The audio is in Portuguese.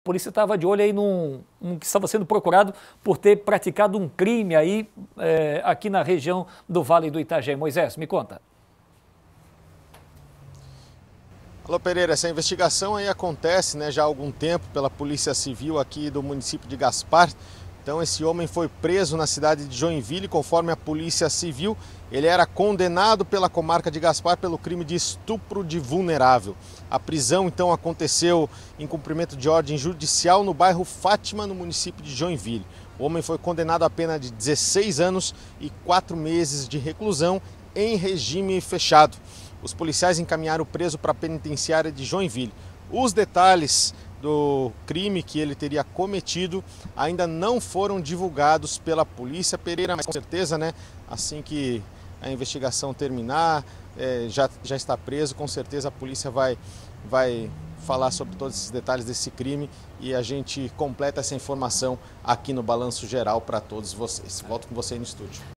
polícia estava de olho aí num que estava sendo procurado por ter praticado um crime aí aqui na região do Vale do Itajaí. Moisés, me conta. Alô Pereira, essa investigação aí acontece, já há algum tempo pela Polícia Civil aqui do município de Gaspar. Então esse homem foi preso na cidade de Joinville, conforme a Polícia Civil. Ele era condenado pela comarca de Gaspar pelo crime de estupro de vulnerável. A prisão então aconteceu em cumprimento de ordem judicial no bairro Fátima, no município de Joinville. O homem foi condenado a pena de 16 anos e 4 meses de reclusão em regime fechado. Os policiais encaminharam o preso para a penitenciária de Joinville. Os detalhes do crime que ele teria cometido ainda não foram divulgados pela Polícia Pereira, mas com certeza, assim que a investigação terminar, já está preso, com certeza a polícia vai falar sobre todos esses detalhes desse crime e a gente completa essa informação aqui no Balanço Geral para todos vocês. Volto com você aí no estúdio.